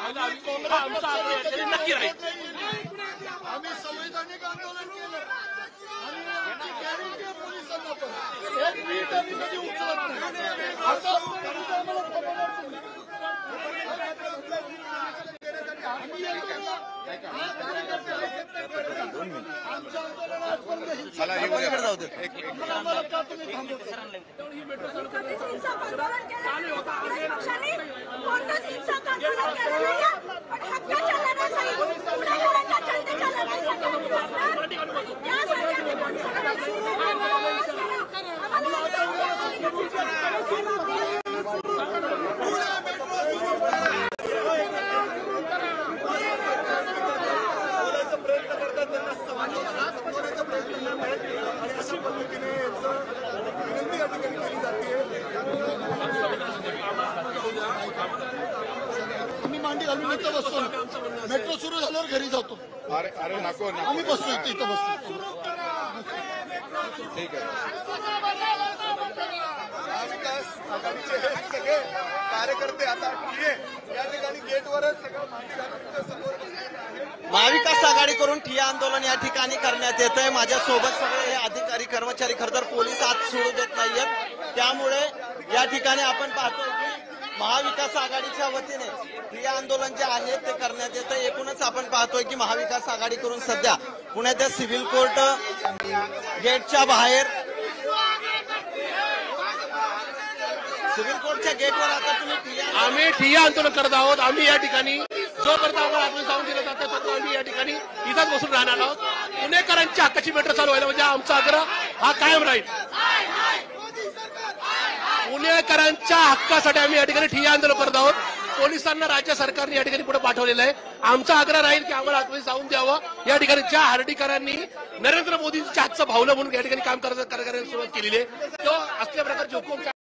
नक्की राहील। आम्ही संवैधानिक आंदोलन केलं आणि आमची गॅरंटी आहे पोलिसांना पण एक मिनिट आम्ही कधी उचलत नाही। असं आम्हाला खबर आम्ही येतो ना, हा कार्यकर्ते आमच्या आंदोलनात पण पलीकडे जाऊ दे। आम्हाला का तुम्ही थांबवता? आम्ही मांडी घालून इथं बसतो, मेट्रो सुरू झाल्यावर घरी जातो। अरे अरे नको आम्ही बसतो इथं बसतो। ठीक आहे। महाविकास आघाडीचे हे सगळे कार्यकर्ते आता या ठिकाणी गेटवरच सगळं मांडी घालून समोर महाविकास आघाडी करून ठिय्या आंदोलन या ठिकाणी करण्यात येत आहे। माझ्यासोबत सगळे हे अधिकारी कर्मचारी खरं तर पोलीस आत सोडू देत नाहीयेत, त्यामुळे या ठिकाणी आपण पाहतोय की महाविकास आघाडीच्या वतीने ठिय्या आंदोलन जे आहे ते करण्यात येतं। एकूणच आपण पाहतोय की महाविकास आघाडी करून सध्या पुण्याच्या सिव्हिल कोर्ट गेटच्या बाहेर सिव्हिल कोर्टच्या गेटवर आता तुम्ही आम्ही ठिय्या आंदोलन करत आहोत। आम्ही या ठिकाणी जोपर्यंत आम्हाला आतमध्ये जाऊन दिलं जातं तोपर्यंत आम्ही या ठिकाणी इथंच बसून राहणार आहोत। पुणेकरांच्या हक्काची मेट्रो चालू व्हायला म्हणजे आमचा आग्रह हा कायम राहील। पुणेकरांच्या हक्कासाठी आम्ही या ठिकाणी ठिय्या आंदोलन करत आहोत। पोलिसांना राज्य सरकारने या ठिकाणी पुढे पाठवलेलं आहे। आमचा आग्रह राहील की आम्हाला आतमध्ये जाऊन द्यावं। या ठिकाणी ज्या हर्डीकरांनी नरेंद्र मोदींच्या हातचं भावलं म्हणून या ठिकाणी काम करायला सुरुवात केलेली आहे, तो असल्या प्रकारचे हुकूम